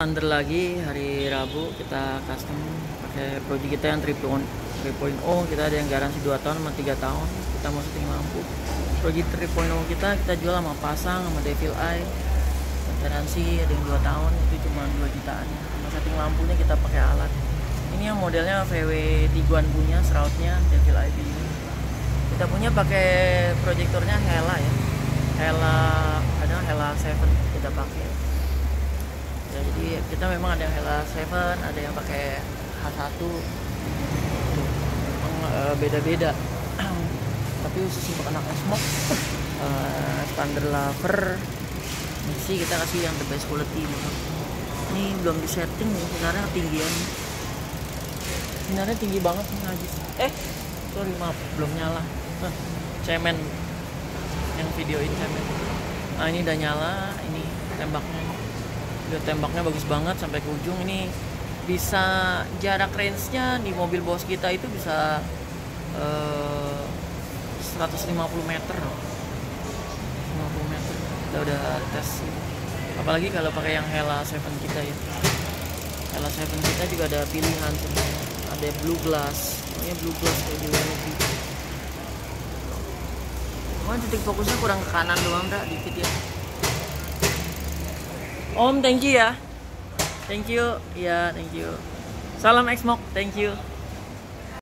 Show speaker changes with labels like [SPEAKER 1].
[SPEAKER 1] Under lagi hari Rabu kita custom pakai project kita yang 3.0. Kita ada yang garansi 2 tahun sama 3 tahun. Kita mau syuting lampu. Project 3.0 kita jual sama pasang sama Devil Eye. Garansi ada yang 2 tahun itu cuma 2 jutaan. Sama setting lampunya kita pakai alat. Ini yang modelnya VW Tiguan punya, shroudnya Devil Eye ini. Kita punya pakai proyektornya Hella ya. Hella 7 kita pakai. Ya, jadi kita memang ada yang Hella 7, ada yang pakai H1. Memang beda-beda. Tapi khusus untuk anak smoke, standar lover, mesti kita kasih yang the best quality. Ini belum di setting nih, sebenarnya ketinggian. Sebenarnya tinggi banget nih najis. Sorry maaf, belum nyala. Cemen yang videoin cemen. Nah ini udah nyala, ini tembaknya. Tembaknya bagus banget sampai ke ujung. Ini bisa jarak range-nya di mobil bos kita itu bisa 150 meter. 150 meter. Kita udah tes. Apalagi kalau pakai yang Hella 7 kita ya. Hella 7 kita juga ada pilihan sebenarnya. Ada blue glass. Pokoknya blue glass kayak di luar negeri. Cuman titik fokusnya kurang ke kanan doang, dikit ya. Om, thank you ya. Thank you. Ya, thank you. Salam Xmok, thank you.